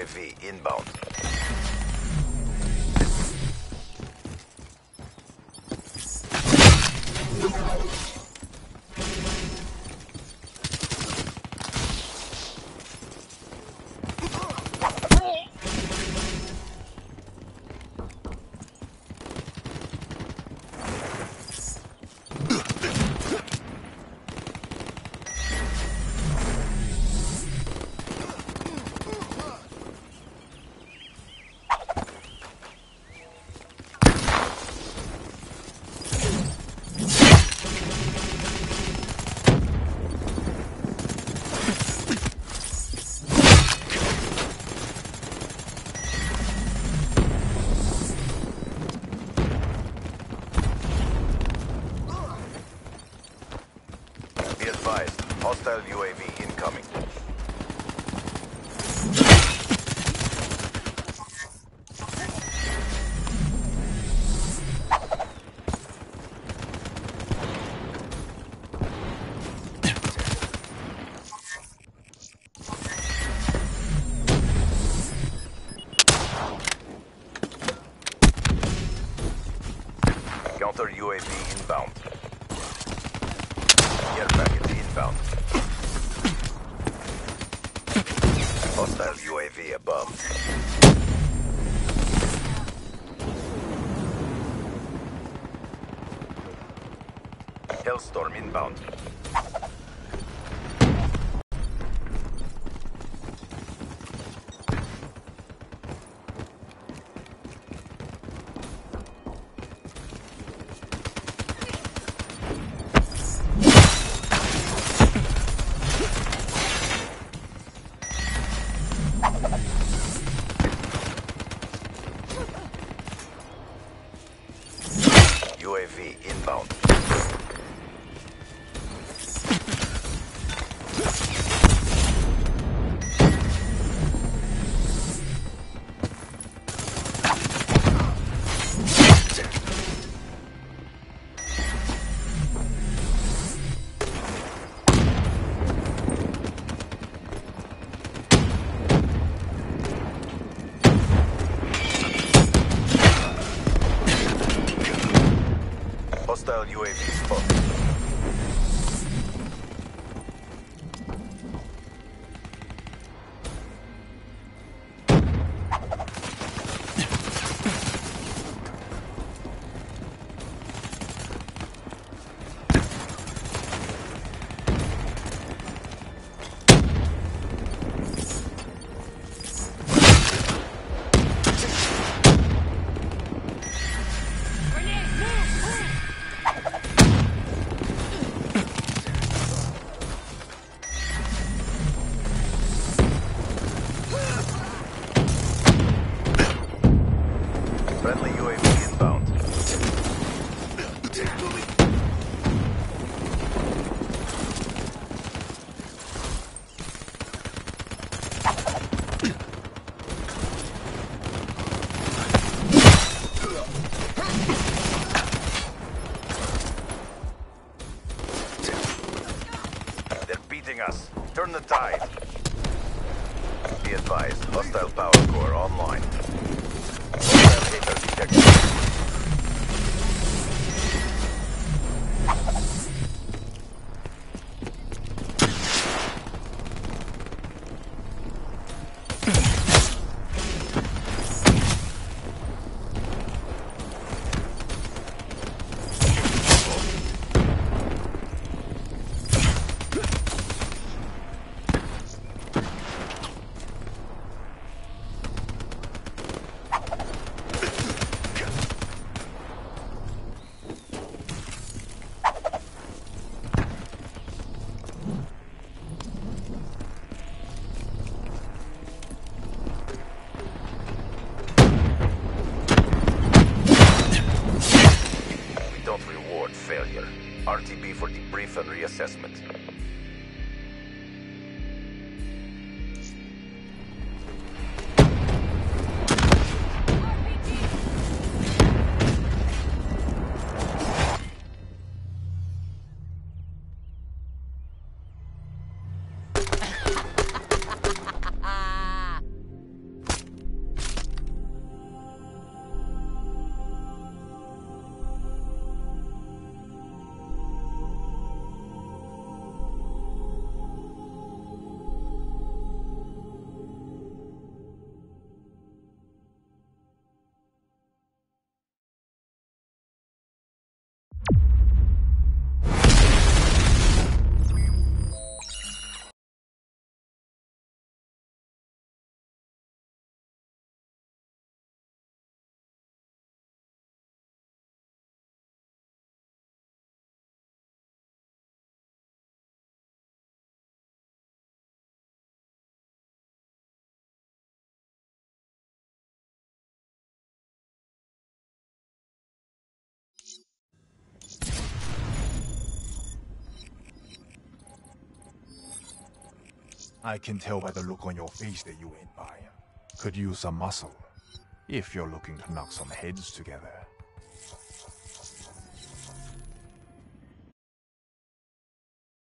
UAV inbound. Be advised, hostile UAV incoming. Counter UAV inbound. Care package inbound. Hostile UAV above. Hellstorm inbound. UAV inbound. Hostile UAV spotted. Friendly UAV inbound. They're beating us. Turn the tide. Be advised, hostile power core online. Hostile hater detected. Failure. RTB for debrief and reassessment. I can tell by the look on your face that you ain't buying. Could use some muscle, if you're looking to knock some heads together.